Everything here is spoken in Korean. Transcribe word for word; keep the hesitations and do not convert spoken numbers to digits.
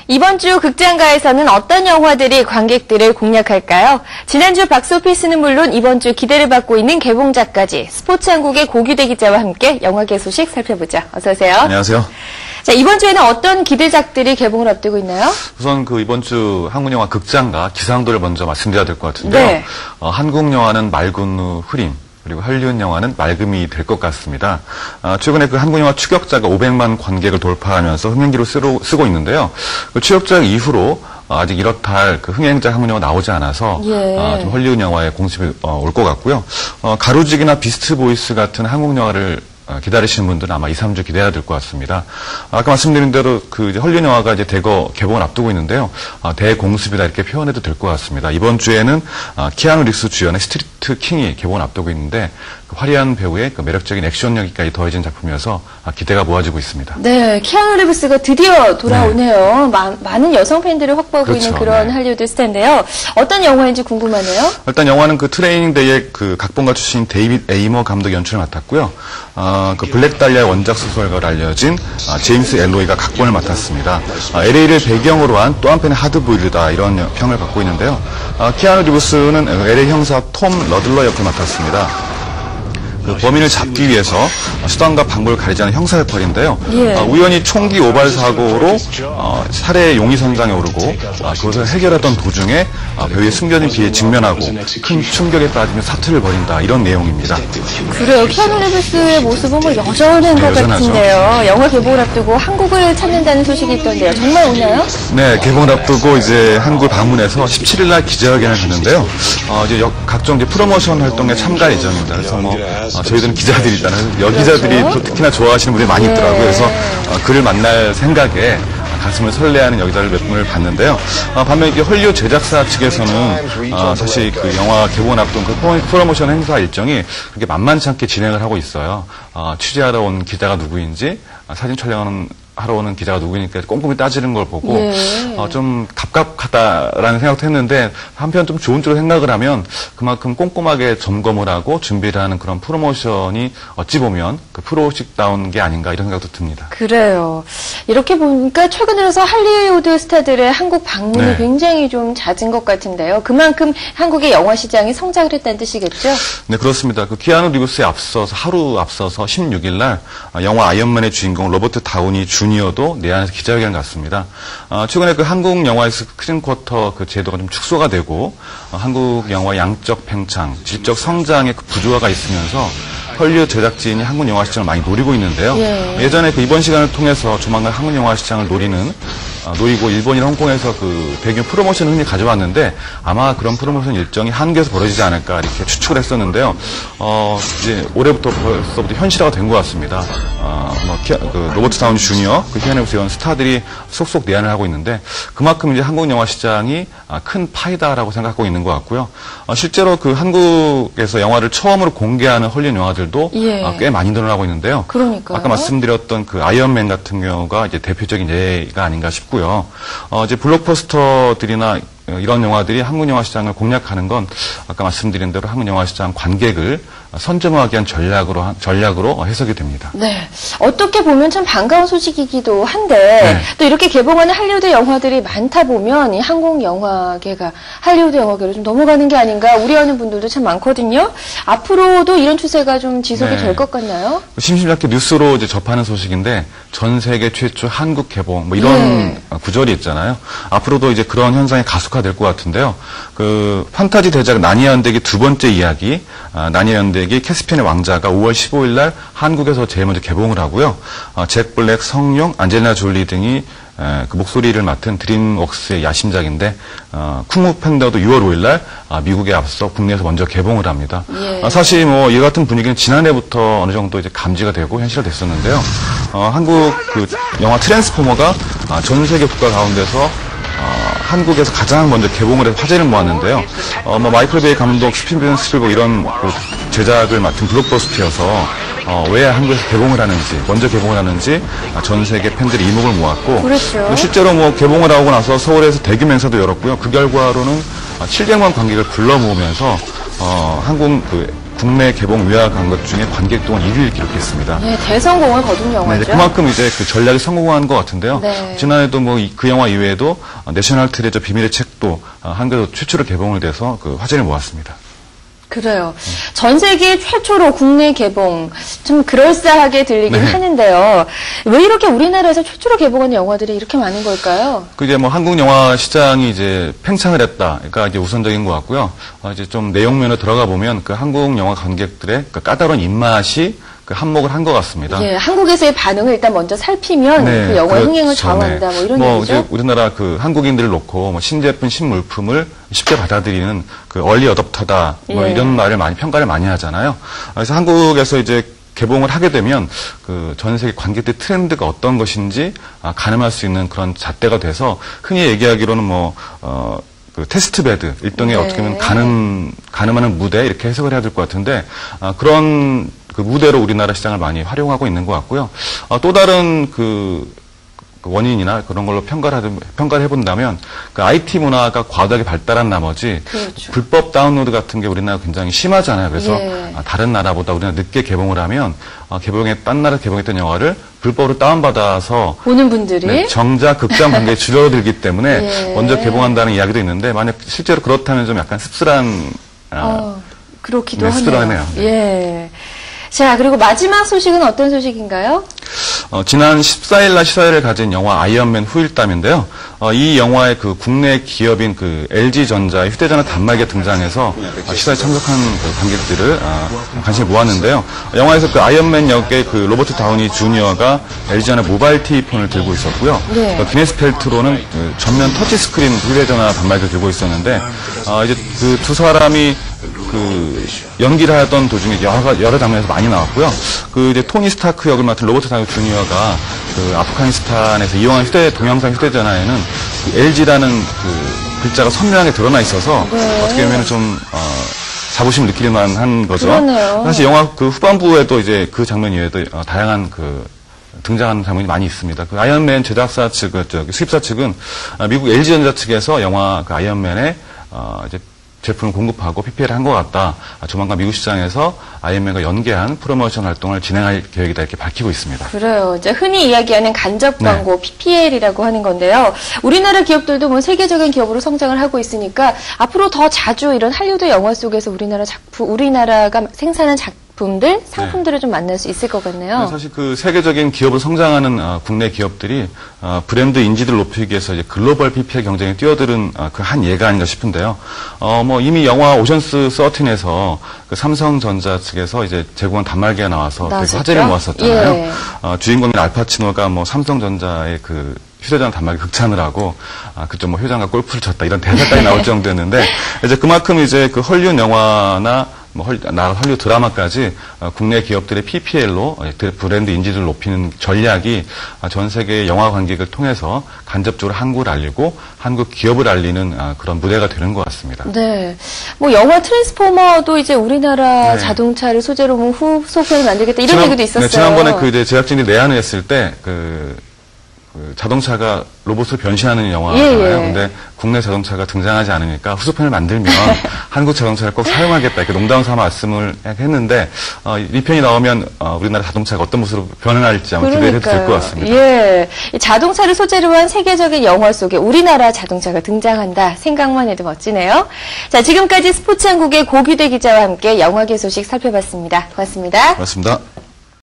이번 주 극장가에서는 어떤 영화들이 관객들을 공략할까요? 지난주 박스오피스는 물론 이번 주 기대를 받고 있는 개봉작까지 스포츠한국의 고규대 기자와 함께 영화계 소식 살펴보죠. 어서 오세요. 안녕하세요. 자, 이번 주에는 어떤 기대작들이 개봉을 앞두고 있나요? 우선 그 이번 주 한국 영화 극장가 기상도를 먼저 말씀드려야 될 것 같은데요. 네. 어, 한국 영화는 맑은 후 흐림, 그리고 할리우드 영화는 맑음이 될 것 같습니다. 어, 최근에 그 한국 영화 추격자가 오백만 관객을 돌파하면서 흥행기로 쓰로, 쓰고 있는데요. 그 추격자 이후로 어, 아직 이렇다 할 그 흥행자 한국 영화 나오지 않아서 예. 어, 좀 헐리우드 영화의 공습이 어, 올 것 같고요. 어, 가로지기나 비스트 보이스 같은 한국 영화를 어, 기다리시는 분들은 아마 이, 삼 주 기대해야 될 것 같습니다. 아까 말씀드린 대로 그 이제 헐리우드 영화가 이제 대거 개봉을 앞두고 있는데요. 어, 대공습이다 이렇게 표현해도 될 것 같습니다. 이번 주에는 어, 키아누 리브스 주연의 스트리트 킹이 개봉을 앞두고 있는데 그 화려한 배우의 그 매력적인 액션력까지 더해진 작품이어서 어, 기대가 모아지고 있습니다. 네, 키아누 리브스가 드디어 돌아오네요. 네. 마, 많은 여성 팬들을 확보하고 그렇죠, 있는 그런 네. 할리우드 스타인데요. 어떤 영화인지 궁금하네요. 일단 영화는 그 트레이닝 데이의 그 각본가 출신 데이빗 에이머 감독 연출을 맡았고요. 어, 그 블랙 달리아 원작 소설가로 알려진 어, 제임스 엘로이가 각본을 맡았습니다. 어, 엘에이를 배경으로 한 또 한편의 하드보일드다 이런 평을 받고 있는데요. 어, 키아누 리브스는 엘에이 형사 톰 러들러 역을 맡았습니다. 그 범인을 잡기 위해서 수단과 방법을 가리지 않은 형사 역할인데요. 예. 어, 우연히 총기 오발 사고로 어, 살해 용의선상에 오르고 어, 그것을 해결하던 도중에 어, 배우의 숨겨진 비에 직면하고 큰 충격에 빠지며 사투를 벌인다 이런 내용입니다. 그래요. 키아누 리브스의 모습은 뭐 여전한 네, 것 여전하죠. 같은데요. 영화 개봉을 앞두고 한국을 찾는다는 소식이 있던데요. 정말 오나요? 네, 개봉을 앞두고 이제 한국 방문해서 십칠 일 날 기자회견을 갖는데요. 어, 이제 여, 각종 이제 프로모션 활동에 참가 예정입니다. 그래서 뭐 어, 저희들은 기자들이잖아요. 여기자들이 그렇죠? 또 특히나 좋아하시는 분들이 많이 네. 있더라고요. 그래서 어, 그를 만날 생각에 가슴을 설레하는 여기자를 몇 분을 봤는데요. 어, 반면 이게 헐리우드 제작사 측에서는 어, 사실 그 영화 개봉을 앞둔 그 프로모션 행사 일정이 그렇게 만만치 않게 진행을 하고 있어요. 어, 취재하러 온 기자가 누구인지 어, 사진 촬영하는 하러 오는 기자가 누구니까 꼼꼼히 따지는 걸 보고 예. 어, 좀 갑갑하다라는 생각도 했는데 한편 좀 좋은 쪽으로 생각을 하면 그만큼 꼼꼼하게 점검을 하고 준비를 하는 그런 프로모션이 어찌 보면 그 프로식다운 게 아닌가 이런 생각도 듭니다. 그래요. 이렇게 보니까 최근 들어서 할리우드 스타들의 한국 방문이 네. 굉장히 좀 잦은 것 같은데요. 그만큼 한국의 영화 시장이 성장을 했다는 뜻이겠죠? 네, 그렇습니다. 그 키아누 리브스에 앞서서 하루 앞서서 십육 일 날 영화 아이언맨의 주인공 로버트 다우니 주니어도 내한에서 기자회견을 갖습니다. 어, 최근에 그 한국 영화의 스크린 쿼터 그 제도가 좀 축소가 되고 어, 한국 영화 양적 팽창, 질적 성장의 그 부조화가 있으면서 헐리우드 제작진이 한국 영화 시장을 많이 노리고 있는데요. 예. 예전에 그 이번 시간을 통해서 조만간 한국 영화 시장을 노리는 어, 노리고 일본이나 홍콩에서 그 배경 프로모션 흔히 가져왔는데 아마 그런 프로모션 일정이 한국에서 벌어지지 않을까 이렇게 추측을 했었는데요. 어, 이제 올해부터 벌써부터 현실화가 된 것 같습니다. 어, 뭐 키, 그 로버트 다우니 주니어, 그 키아누 리브스 이런 스타들이 속속 내한을 하고 있는데 그만큼 이제 한국 영화 시장이 큰 파이다라고 생각하고 있는 것 같고요. 어, 실제로 그 한국에서 영화를 처음으로 공개하는 헐리우드 영화들도 예. 어, 꽤 많이 늘어나고 있는데요. 그러니까요. 아까 말씀드렸던 그 아이언맨 같은 경우가 이제 대표적인 예가 아닌가 싶고요. 어, 이제 블록버스터들이나 이런 영화들이 한국 영화 시장을 공략하는 건 아까 말씀드린 대로 한국 영화 시장 관객을 선점하기 위한 전략으로 전략으로 해석이 됩니다. 네. 어떻게 보면 참 반가운 소식이기도 한데 네. 또 이렇게 개봉하는 할리우드 영화들이 많다 보면 이 한국 영화계가 할리우드 영화계로 좀 넘어가는 게 아닌가 우려하는 분들도 참 많거든요. 앞으로도 이런 추세가 좀 지속이 네. 될 것 같나요? 심심찮게 뉴스로 이제 접하는 소식인데 전 세계 최초 한국 개봉 뭐 이런 네. 구절이 있잖아요. 앞으로도 이제 그런 현상이 가속화될 것 같은데요. 그 판타지 대작 나니아 연대기 두 번째 이야기 아, 나니아 연대기 캐스피안의 왕자가 오월 십오일 날 한국에서 제일 먼저 개봉을 하고요. 어, 잭 블랙, 성룡, 안젤리나 졸리 등이 에, 그 목소리를 맡은 드림웍스의 야심작인데 어, 쿵우 팬더도 유월 오일 날 아, 미국에 앞서 국내에서 먼저 개봉을 합니다. 예. 아, 사실 뭐 이 같은 분위기는 지난해부터 어느 정도 이제 감지가 되고 현실화됐었는데요. 어, 한국 그 영화 트랜스포머가 아, 전 세계 국가 가운데서 어, 한국에서 가장 먼저 개봉을 해서 화제를 모았는데요. 어, 뭐 마이클 베이 감독, 스피븐 스필버그 이런 그 제작을 맡은 블록버스터여서 어, 왜 한국에서 개봉을 하는지, 먼저 개봉을 하는지 아, 전 세계 팬들이 이목을 모았고 그렇죠. 실제로 뭐 개봉을 하고 나서 서울에서 대규모 행사도 열었고요. 그 결과로는 칠백만 관객을 불러 모으면서 어, 한국 그 국내 개봉 외화 간것 중에 관객 동안 일 위를 기록했습니다. 네, 대성공을 거둔 영화죠. 네, 그만큼 이제 그 전략이 성공한 것 같은데요. 네. 지난해도 뭐 그 영화 이외에도 내셔널 트레저 비밀의 책도 한국에서 최초로 개봉을 돼서 그 화제를 모았습니다. 그래요. 전 세계 최초로 국내 개봉, 좀 그럴싸하게 들리긴 네. 하는데요. 왜 이렇게 우리나라에서 최초로 개봉하는 영화들이 이렇게 많은 걸까요? 그 이제 뭐 한국 영화 시장이 이제 팽창을 했다. 그러니까 이제 우선적인 것 같고요. 어 이제 좀 내용면에 들어가 보면 그 한국 영화 관객들의 그 까다로운 입맛이 그 한몫을 한 것 같습니다. 예, 한국에서의 반응을 일단 먼저 살피면 네, 그 영화의 그렇죠. 흥행을 좌우한다. 뭐 이런 뭐 얘기죠. 이제 우리나라 그 한국인들을 놓고 뭐 신제품, 신물품을 쉽게 받아들이는 그 얼리 어댑터다. 뭐 예. 이런 말을 많이 평가를 많이 하잖아요. 그래서 한국에서 이제 개봉을 하게 되면 그 전 세계 관객들 트렌드가 어떤 것인지 아, 가늠할 수 있는 그런 잣대가 돼서 흔히 얘기하기로는 뭐 어. 그 테스트 베드, 일종의 네. 어떻게 보면 가늠, 가늠하는 무대, 이렇게 해석을 해야 될 것 같은데, 아, 그런 그 무대로 우리나라 시장을 많이 활용하고 있는 것 같고요. 아, 또 다른 그, 그 원인이나 그런 걸로 평가를, 하든, 평가를 해본다면, 그 아이티 문화가 과도하게 발달한 나머지, 그렇죠. 불법 다운로드 같은 게 우리나라 굉장히 심하잖아요. 그래서 예. 아, 다른 나라보다 우리나라 늦게 개봉을 하면, 아, 개봉에, 딴 나라 개봉했던 영화를 불법으로 다운받아서 보는 분들이 네, 정작 극장 관객이 줄어들기 때문에 예. 먼저 개봉한다는 이야기도 있는데 만약 실제로 그렇다면 좀 약간 씁쓸한 아, 어, 그렇기도 네, 하네요. 씁쓸하네요. 예. 자, 그리고 마지막 소식은 어떤 소식인가요? 어, 지난 십사 일 날 시사회를 가진 영화 아이언맨 후일담인데요. 어, 이 영화의 그 국내 기업인 그 엘지전자의 휴대전화 단말기가 등장해서 어, 시사회에 참석한 그 관객들을 어, 관심을 모았는데요. 영화에서 그 아이언맨 역의 그 로버트 다우니 주니어가 엘지전화 모바일 티비폰을 들고 있었고요. 네. 그 기네스 펠트로는 그 전면 터치스크린 휴대전화 단말기를 들고 있었는데 어, 이제 그 두 사람이 그 연기를 하던 도중에 여러, 여러 장면에서 많이 나왔고요. 그 이제 토니 스타크 역을 맡은 로버트 다우니 주니어가 그 아프가니스탄에서 이용한 휴대 동영상 휴대전화에는 그 엘지라는 그 글자가 선명하게 드러나 있어서 네. 어떻게 보면 좀 어, 자부심을 느낄 만한 거죠. 그러네요. 사실 영화 그 후반부에도 이제 그 장면 이외에도 어, 다양한 그 등장하는 장면이 많이 있습니다. 그 아이언맨 제작사 측, 저, 수입사 측은 아, 미국 엘지전자 측에서 영화 그 아이언맨의 어, 이제 제품을 공급하고 피피엘을 한 것 같다. 아, 조만간 미국 시장에서 아이언맨과 연계한 프로모션 활동을 진행할 계획이다 이렇게 밝히고 있습니다. 그래요. 이제 흔히 이야기하는 간접 광고 네. 피피엘이라고 하는 건데요. 우리나라 기업들도 뭐 세계적인 기업으로 성장을 하고 있으니까 앞으로 더 자주 이런 할리우드 영화 속에서 우리나라 작품, 우리나라가 생산한 작품들, 상품들을 좀 만날 수 있을 것 같네요. 사실 그 세계적인 기업으로 성장하는 어, 국내 기업들이 어, 브랜드 인지도를 높이기 위해서 이제 글로벌 피피엘 경쟁에 뛰어드는 어, 그 한 예가 아닌가 싶은데요. 어, 뭐 이미 영화 오션스 십삼에서 그 삼성전자 측에서 이제 제공한 단말기가 나와서 되게 나왔었죠? 화제를 모았었잖아요. 예. 어, 주인공인 알파치노가 뭐 삼성전자의 그 휴대전화 단말기 극찬을 하고 아, 그쪽 뭐 회장과 골프를 쳤다 이런 대사까지 나올 정도였는데 이제 그만큼 이제 그 헐리우드 영화나 뭐 헐, 나 헐리우드 드라마까지 어, 국내 기업들의 피피엘로 브랜드 인지도를 높이는 전략이 아, 전 세계 영화 관객을 통해서 간접적으로 한국을 알리고 한국 기업을 알리는 아, 그런 무대가 되는 것 같습니다. 네. 뭐 영화 트랜스포머도 이제 우리나라 네. 자동차를 소재로 뭐 후속편을 만들겠다 이런 지난- 얘기도 있었어요. 네, 지난번에 그 이제 제작진이 내한을 했을 때 그 그 자동차가 로봇으로 변신하는 영화잖아요. 예, 예. 근데 국내 자동차가 등장하지 않으니까 후속편을 만들면 한국 자동차를 꼭 사용하겠다 이렇게 농담 삼아 말씀을 했는데 어, 이 편이 나오면 어, 우리나라 자동차가 어떤 모습으로 변화할지 한번 기대해도 될 것 같습니다. 예. 이 자동차를 소재로 한 세계적인 영화 속에 우리나라 자동차가 등장한다. 생각만 해도 멋지네요. 자, 지금까지 스포츠 한국의 고규대 기자와 함께 영화계 소식 살펴봤습니다. 고맙습니다. 고맙습니다.